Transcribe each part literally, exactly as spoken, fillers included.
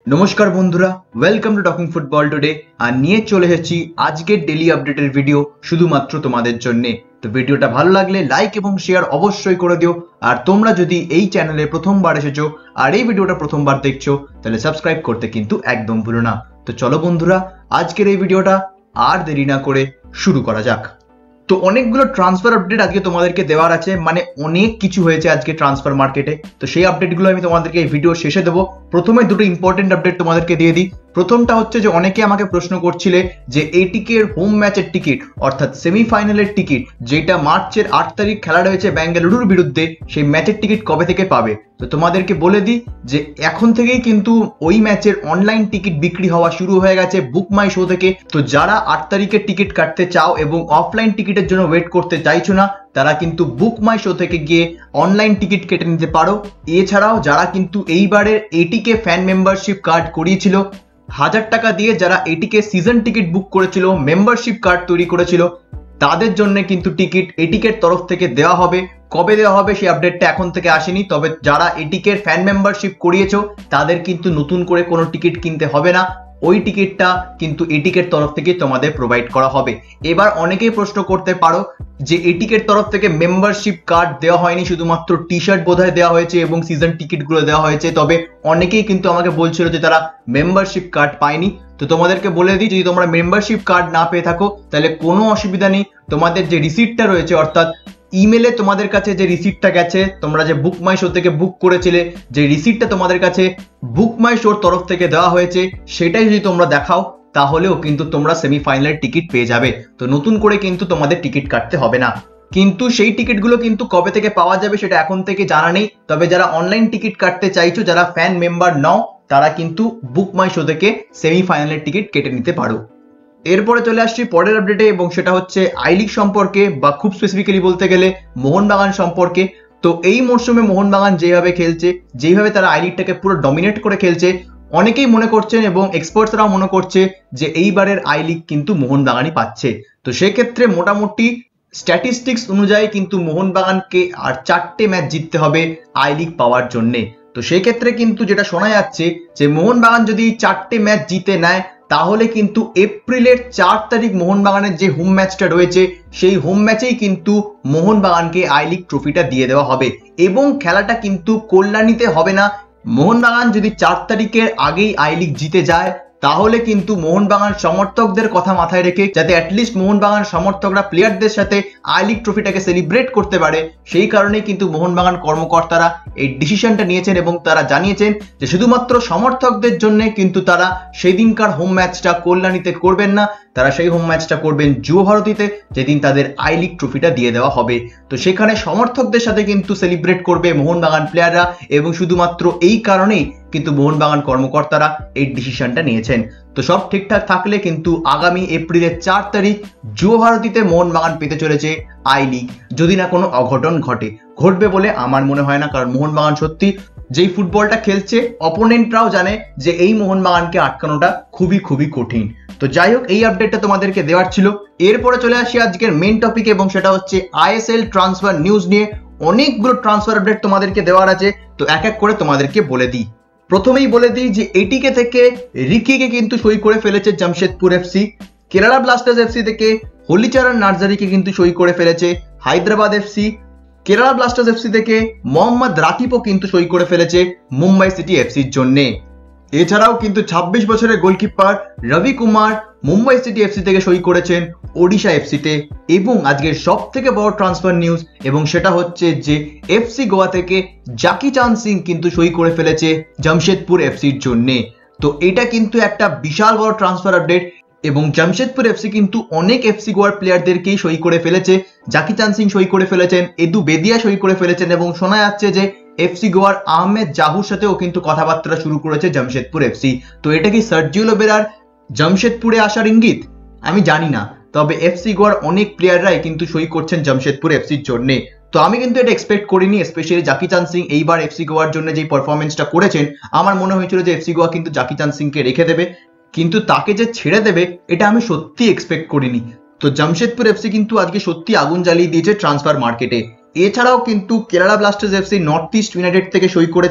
নমস্কার বন্ধুরা, welcome to talking football today. আর নিয়ে চলে এসেছি আজকের ডেলি আপডেটের ভিডিও শুধুমাত্র তোমাদের জন্য। তো ভিডিওটা ভালো লাগলে লাইক এবং শেয়ার অবশ্যই করে দিও। আর তোমরা যদি এই চ্যানেলে প্রথমবার এসেছো আর এই ভিডিওটা প্রথমবার দেখছো তাহলে সাবস্ক্রাইব করতে কিন্তু একদম ভুলো না। তো চলো বন্ধুরা, আজকের এই ভিডিওটা আর দেরি না করে শুরু করা যাক। তো অনেকগুলো ট্রান্সফার আপডেট আজকে তোমাদেরকে দেওয়ার আছে, মানে অনেক কিছু হয়েছে আজকে ট্রান্সফার মার্কেটে। তো সেই আপডেটগুলো আমি তোমাদেরকে এই ভিডিও শেষে দেবো। প্রথমে দুটো ইম্পর্টেন্ট আপডেট তোমাদেরকে দিয়ে দিই। প্রথমটা হচ্ছে যে অনেকে আমাকে প্রশ্ন করছিলে যে এটিকে এর হোম ম্যাচের টিকিট অর্থাৎ সেমিফাইনালের টিকিট যেটা মার্চের আট তারিখ খেলা রয়েছে বেঙ্গালুরুর বিরুদ্ধে, সেই ম্যাচের টিকিট কবে থেকে পাবে। তো তোমাদেরকে বলে দিই যে এখন থেকেই কিন্তু ওই ম্যাচের অনলাইন টিকিট বিক্রি হওয়া শুরু হয়ে গেছে বুক মাই শো থেকে। তো যারা আট তারিখের টিকিট কাটতে চাও এবং অফলাইন টিকিটের জন্য ওয়েট করতে চাইছো না, তারা কিন্তু বুক মাই শো থেকে গিয়ে অনলাইন টিকিট কেটে নিতে পারো। এছাড়াও যারা কিন্তু এইবারের এটিকে ফ্যান মেম্বারশিপ কার্ড করিয়েছিল হাজার টাকা দিয়ে, যারা এটিকে সিজন টিকিট বুক করেছিল, মেম্বারশিপ কার্ড তৈরি করেছিল, তাদের জন্য কিন্তু টিকিট এটিকের তরফ থেকে দেওয়া হবে। কবে দেওয়া হবে সেই আপডেটটা এখন থেকে আসেনি, তবে যারা এটিকের ফ্যান মেম্বারশিপ করিয়েছো তাদের কিন্তু নতুন করে কোনো টিকিট কিনতে হবে না। ওই টিকিটটা কিন্তু এটিকের তরফ থেকে তোমাদের প্রোভাইড করা হবে। এবার অনেকেই প্রশ্ন করতে পারো যে এটিকের তরফ থেকে মেম্বারশিপ কার্ড দেওয়া হয়নি, শুধুমাত্র টি শার্ট বোধহয় দেওয়া হয়েছে এবং সিজন টিকিটগুলো দেওয়া হয়েছে। তবে অনেকেই কিন্তু আমাকে বলছিল যে তারা মেম্বারশিপ কার্ড পায়নি। তো তোমাদেরকে বলে দিই, যদি তোমরা মেম্বারশিপ কার্ড না পেয়ে থাকো তাহলে কোনো অসুবিধা নেই। তোমাদের যে রিসিপ্টটা রয়েছে অর্থাৎ ইমেলে তোমাদের কাছে যে রিসিপ্টটা গেছে, তোমরা যে বুক মাই শো থেকে বুক করেছিলে, যে রিসিপ্টটা তোমাদের কাছে বুক মাই শোর তরফ থেকে দেওয়া হয়েছে, সেটাই যদি তোমরা দেখাও তাহলেও কিন্তু তোমরা সেমিফাইনালের টিকিট পেয়ে যাবে। তো নতুন করে কিন্তু তোমাদের টিকিট কাটতে হবে না। কিন্তু সেই টিকিটগুলো কিন্তু কবে থেকে পাওয়া যাবে সেটা এখন থেকে জানা নেই। তবে যারা অনলাইন টিকিট কাটতে চাইছো, যারা ফ্যান মেম্বার নও, তারা কিন্তু বুক মাই শো থেকে সেমিফাইনালের টিকিট কেটে নিতে পারো। এরপরে চলে আসছি পরের আপডেটে, এবং সেটা হচ্ছে আই লিগ সম্পর্কে, বা খুব স্পেসিফিক্যালি বলতে গেলে মোহনবাগান সম্পর্কে। তো এই মরশুমে মোহনবাগান যেভাবে খেলছে, যেভাবে তারা আই লিগটাকে পুরো ডমিনেট করে খেলছে, অনেকেই মনে করছেন এবং এক্সপার্টসরাও মনে করছে যে এইবারের আই লিগ কিন্তু মোহনবাগানই পাচ্ছে। তো সেক্ষেত্রে মোটামুটি স্ট্যাটিস্টিক্স অনুযায়ী কিন্তু মোহনবাগানকে আর চারটে ম্যাচ জিততে হবে আই লিগ পাওয়ার জন্যে। তো সেক্ষেত্রে কিন্তু যেটা শোনা যাচ্ছে যে মোহনবাগান যদি চারটে ম্যাচ জিতে নেয় তাহলে কিন্তু এপ্রিলের চার তারিখ মোহনবাগানের যে হোম ম্যাচটা রয়েছে সেই হোম ম্যাচেই কিন্তু মোহনবাগানকে আই লিগ ট্রফিটা দিয়ে দেওয়া হবে। এবং খেলাটা কিন্তু কল্যাণীতে হবে না। মোহনবাগান যদি চার তারিখের আগেই আই লিগ জিতে যায় তাহলে কিন্তু মোহনবাগান সমর্থকদের কথা মাথায় রেখে, যাতে অ্যাটলিস্ট মোহনবাগান সমর্থকরা প্লেয়ারদের সাথে আই লিগ ট্রফিটাকে সেলিব্রেট করতে পারে, সেই কারণেই কিন্তু মোহনবাগান কর্মকর্তারা এই ডিসিশনটা নিয়েছেন এবং তারা জানিয়েছেন যে শুধুমাত্র সমর্থকদের জন্য কিন্তু তারা সেই দিনকার হোম ম্যাচটা কল্যাণীতে করবেন না, তারা সেই হোম ম্যাচটা করবেন যুবভারতীতে, যেদিন তাদের আই লিগ ট্রফিটা দিয়ে দেওয়া হবে। তো সেখানে সমর্থকদের সাথে কিন্তু সেলিব্রেট করবে মোহনবাগান প্লেয়াররা, এবং শুধুমাত্র এই কারণেই কিন্তু মোহনবাগান কর্মকর্তারা এই ডিসিশনটা নিয়েছেন। তো সব ঠিকঠাক থাকলে কিন্তু আগামী এপ্রিলের চার তারিখ যুবভারতীতে মোহনবাগান পেতে চলেছে আই লিগ, যদি না কোনো অঘটন ঘটে। ঘটবে বলে আমার মনে হয় না, কারণ মোহনবাগান সত্যি যেই ফুটবলটা খেলছে অপোনেন্টরাও জানে যে এই মোহনবাগানকে আটকানোটা খুবই খুবই কঠিন। তো যাই হোক, এই আপডেটটা তোমাদেরকে দেওয়ার ছিল। এরপরে চলে আসি আজকের মেন টপিক, এবং সেটা হচ্ছে I S L transfer news নিয়ে। অনেকগুলো ট্রান্সফার আপডেট তোমাদেরকে দেওয়ার আছে, তো এক এক করে তোমাদেরকে বলে দিই। প্রথমেই বলে দিই যে এটিকে থেকে রিকিকে কিন্তু সই করে ফেলেছে Jamshedpur FC. Kerala Blasters FC থেকে হলিচারণ নার্জারিকে কিন্তু সই করে ফেলেছে Hyderabad FC. Kerala Blasters FC থেকে মোহাম্মদ রাকিবও কিন্তু সই করে ফেলেছে মুম্বাই সিটি এফসির জন্য। এছাড়াও কিন্তু ছাব্বিশ বছরের goalkeeper Ravi Kumar Mumbai city FC থেকে সই করেছেন ওডিশা এফসিতে। এবং আজকের সব থেকে বড় ট্রান্সফার নিউজ, এবং সেটা হচ্ছে যে এফসি গোয়া থেকে জাকি চাঁদ সিং কিন্তু সই করে ফেলেছে জামশেদপুর এফসির জন্য। তো এটা কিন্তু একটা বিশাল বড় ট্রান্সফার আপডেট, এবং জামশেদপুর এফসি কিন্তু অনেক এফসি গোয়ার প্লেয়ারদেরকেই সই করে ফেলেছে। জাকি চাঁদ সিং সই করে ফেলেছেন, এদু বেদিয়া সই করে ফেলেছেন, এবং শোনা যাচ্ছে যে এফসি গোয়ার আহমেদ জাহুর সাথেও কিন্তু কথাবার্তা শুরু করেছে জামশেদপুর এফসি। তো এটা কি সার্জিও লোবেরার জামশেদপুরে আসার ইঙ্গিত? আমি জানি না, তবে এফসি গোয়ার অনেক প্লেয়াররাই কিন্তু সই করছেন জামশেদপুর এফসির জন্য। তো আমি কিন্তু এটা এক্সপেক্ট করিনি, স্পেশালি জাকি চাঁদ সিং এইবার এফসি গোয়ার জন্য যে পারফরমেন্সটা করেছেন, আমার মনে হয়েছিল যে এফসি গোয়া কিন্তু জাকি চাঁদ সিংকে রেখে দেবে, কিন্তু তাকে যে ছেড়ে দেবে এটা আমি সত্যি এক্সপেক্ট করিনি। তো জামশেদপুর এফসি কিন্তু আজকে সত্যি আগুন জ্বালিয়ে দিয়েছে ট্রান্সফার মার্কেটে। এছাড়াও কিন্তু Kerala Blasters FC North East United থেকে সই করেছে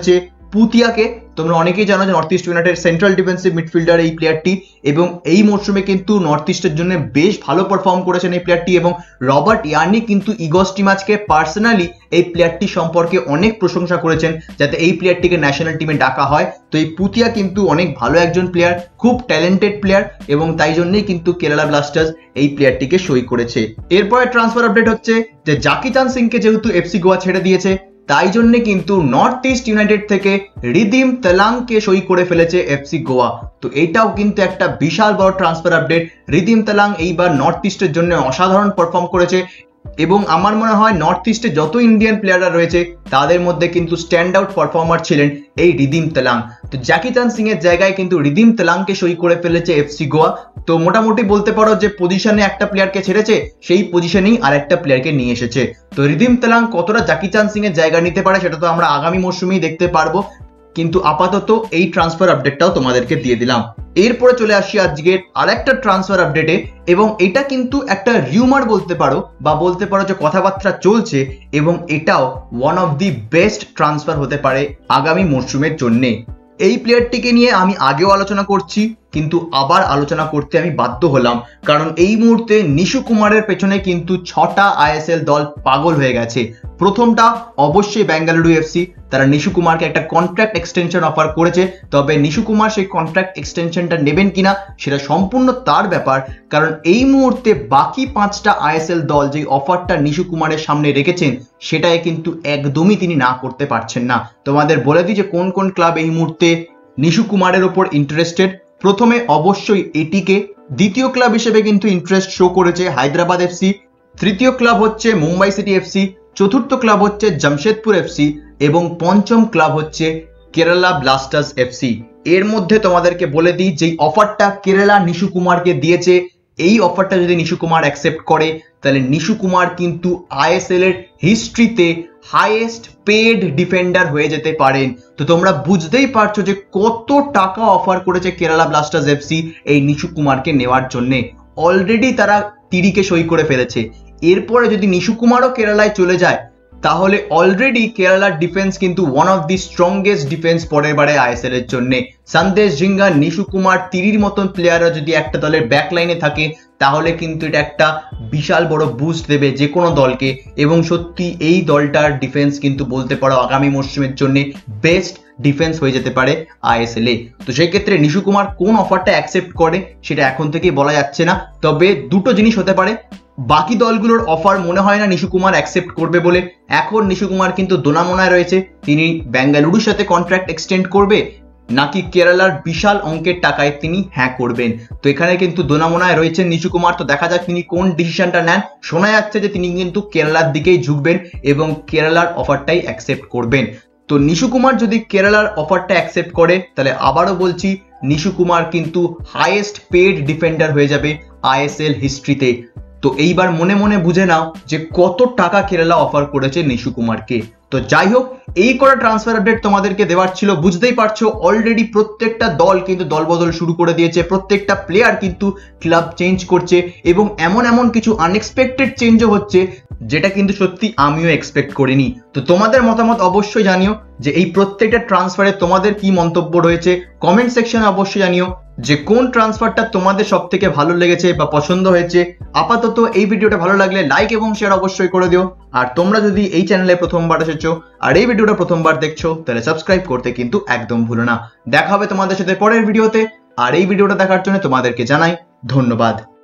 পুতিয়াকে। তোমরা অনেকেই জানো যে North East United central defensive midfielder এই প্লেয়ারটি, এবং এই মরশুমে কিন্তু নর্থ ইস্টের জন্য বেশ ভালো পারফর্ম করেছেন এই প্লেয়ারটি। এবং রবার্ট ইয়ার্নি কিন্তু ইগস টিমাজকে পার্সোনালি এই প্লেয়ারটি সম্পর্কে অনেক প্রশংসা করেছেন যাতে এই প্লেয়ারটিকে ন্যাশনাল টিমে ডাকা হয়। তো এই পুতিয়া কিন্তু অনেক ভালো একজন প্লেয়ার, খুব ট্যালেন্টেড প্লেয়ার, এবং তাই জন্যই কিন্তু কেরালা ব্লাস্টার্স এই প্লেয়ারটিকে সই করেছে। এরপরে ট্রান্সফার আপডেট হচ্ছে যে জাকি চাঁদ সিংকে যেহেতু এফসি গোয়া ছেড়ে দিয়েছে, তাই জন্য কিন্তু নর্থ ইস্ট ইউনাইটেড থেকে রিদিম তেলাংকে সই করে ফেলেছে এফসি গোয়া। তো এটাও কিন্তু একটা বিশাল বড় ট্রান্সফার আপডেট। রিদিম তেলাং এইবার নর্থ ইস্টের জন্য অসাধারণ পারফর্ম করেছে, এবং আমার মনে হয় নর্থ ইস্টে যত ইন্ডিয়ান প্লেয়াররা রয়েছে তাদের মধ্যে কিন্তু স্ট্যান্ড আউট পারফর্মার ছিলেন এই রিদিম তেলাং। তো জ্যাকি চাঁদ সিং এর জায়গায় কিন্তু রিদিম তেলাংকে সই করে ফেলেছে এফসি গোয়া। তো মোটামুটি বলতে পারো যে পজিশনে একটা প্লেয়ারকে ছেড়েছে, সেই পজিশনেই আরেকটা প্লেয়ারকে নিয়ে এসেছে। তো রিদিম তেলাং কতটা জ্যাকি চাঁদ সিং এর জায়গা নিতে পারে সেটা তো আমরা আগামী মরশুমেই দেখতে পারবো, কিন্তু আপাতত এই ট্রান্সফার আপডেটটাও তোমাদেরকে দিয়ে দিলাম। এরপরে চলে আসি আজকের আরেকটা ট্রান্সফার আপডেটে, এবং এটা কিন্তু একটা রিউমার বলতে পারো, বা বলতে পারো যে কথাবার্তা চলছে, এবং এটাও one of the best transfer হতে পারে আগামী মরশুমের জন্যে। এই প্লেয়ারটিকে নিয়ে আমি আগেও আলোচনা করছি, কিন্তু আবার আলোচনা করতে আমি বাধ্য হলাম, কারণ এই মুহূর্তে নিশু কুমারের পেছনে কিন্তু ছটা আইএসএল দল পাগল হয়ে গেছে। প্রথমটা অবশ্যই বেঙ্গালুরু এফসি, তারা নিশু কুমারকে একটা কন্ট্রাক্ট এক্সটেনশন অফার করেছে, তবে নিশু কুমার সেই কন্ট্রাক্ট এক্সটেনশনটা নেবেন কিনা সেটা সম্পূর্ণ তার ব্যাপার, কারণ এই মুহূর্তে বাকি পাঁচটা আইএসএল দল যে অফারটা নিশু কুমারের সামনে রেখেছেন সেটাই কিন্তু একদমই তিনি না করতে পারছেন না। তোমাদের বলে দিই যে কোন কোন ক্লাব এই মুহূর্তে নিশু কুমারের ওপর ইন্টারেস্টেড। প্রথমে অবশ্যই এটিকে, দ্বিতীয় ক্লাব হিসেবে কিন্তু ইন্টারেস্ট শো করেছে হায়দ্রাবাদ এফসি, তৃতীয় ক্লাব হচ্ছে মুম্বাই সিটি এফসি, চতুর্থ ক্লাব হচ্ছে জামশেদপুর এফসি, এবং পঞ্চম ক্লাব হচ্ছে কেরালা ব্লাস্টার্স এফসি। এর মধ্যে তোমাদেরকে বলে দিই যে অফারটা কেরালা নিশু কুমারকে দিয়েছে, এই অফারটা যদি নিশু কুমার অ্যাকসেপ্ট করে তাহলে নিশু কুমার কিন্তু আইএসএল এর হিস্ট্রিতে হাইয়েস্ট পেড ডিফেন্ডার হয়ে যেতে পারেন। তো তোমরা বুঝতেই পারছো যে কত টাকা অফার করেছে কেরালা ব্লাস্টার্স এফসি এই নিশু কুমারকে নেওয়ার জন্য। অলরেডি তারা তিরিকে সই করে ফেলেছে, এরপরে যদি নিশু কুমারও কেরালায় চলে যায় তাহলে অলরেডি কেরালার ডিফেন্স কিন্তু one of the strongest defence পরের বারে আইএসএল এর জন্য। সন্দেশ ঝিঙ্গা, নিশু কুমার, তিরির মতন প্লেয়াররা যদি একটা দলের ব্যাক লাইনে থাকে তাহলে কিন্তু এটা একটা বিশাল বড় বুস্ট দেবে যে কোনো দলকে, এবং সত্যি এই দলটার ডিফেন্স কিন্তু বলতে পারো আগামী মরশুমের জন্য বেস্ট ডিফেন্স হয়ে যেতে পারে আইএসএল এ। তো সেই ক্ষেত্রে নিশু কুমার কোন অফারটা অ্যাকসেপ্ট করে সেটা এখন থেকেই বলা যাচ্ছে না, তবে দুটো জিনিস হতে পারে। বাকি দলগুলোর অফার মনে হয় না নিশু কুমার অ্যাকসেপ্ট করবে বলে। এখন নিশু কুমার কিন্তু দোনামোনায় রয়েছে, তিনি বেঙ্গালুরুর সাথে কন্ট্রাক্ট এক্সটেন্ড করবে নাকি কেরালার বিশাল অঙ্কের টাকায় তিনি হ্যাঁ করবেন। তো এখানে কিন্তু দোনামোনায় রয়েছেন নিশু কুমার, তো দেখা যাক তিনি কোন ডিসিশনটা নেন। শোনা যাচ্ছে যে তিনি কিন্তু কেরালার দিকেই ঝুঁকবেন এবং কেরালার অফারটাই অ্যাকসেপ্ট করবেন। তো নিশু কুমার যদি কেরালার অফারটা অ্যাকসেপ্ট করে তাহলে আবারও বলছি নিশু কুমার কিন্তু হাইয়েস্ট পেড ডিফেন্ডার হয়ে যাবে আইএসএল হিস্ট্রিতে। তো এইবার মনে মনে বুঝে নাও যে কত টাকা কেরালা অফার করেছে নিশু কুমারকে। তো যাই হোক, এই করা ট্রান্সফার আপডেট তোমাদেরকে দেওয়ার ছিল। বুঝতেই পারছো অলরেডি প্রত্যেকটা দল কিন্তু দলবদল শুরু করে দিয়েছে, প্রত্যেকটা প্লেয়ার কিন্তু ক্লাব চেঞ্জ করছে, এবং এমন এমন কিছু আনএক্সপেক্টেড চেঞ্জও হচ্ছে যেটা কিন্তু সত্যি আমিও এক্সপেক্ট করিনি। তো তোমাদের মতামত অবশ্যই জানিও যে এই প্রত্যেকটা ট্রান্সফারে তোমাদের কি মন্তব্য রয়েছে, কমেন্ট সেকশনে অবশ্যই জানিও যে কোন ট্রান্সফারটা তোমাদের সব থেকে ভালো লেগেছে বা পছন্দ হয়েছে। আপাতত এই ভিডিওটা ভালো লাগলে লাইক এবং শেয়ার অবশ্যই করে দিও, আর তোমরা যদি এই চ্যানেলে প্রথমবার এসেছো আর এই ভিডিওটা প্রথমবার দেখছো তাহলে সাবস্ক্রাইব করতে কিন্তু একদম ভুলো না। দেখা হবে তোমাদের সাথে পরের ভিডিওতে, আর এই ভিডিওটা দেখার জন্য তোমাদেরকে জানাই ধন্যবাদ।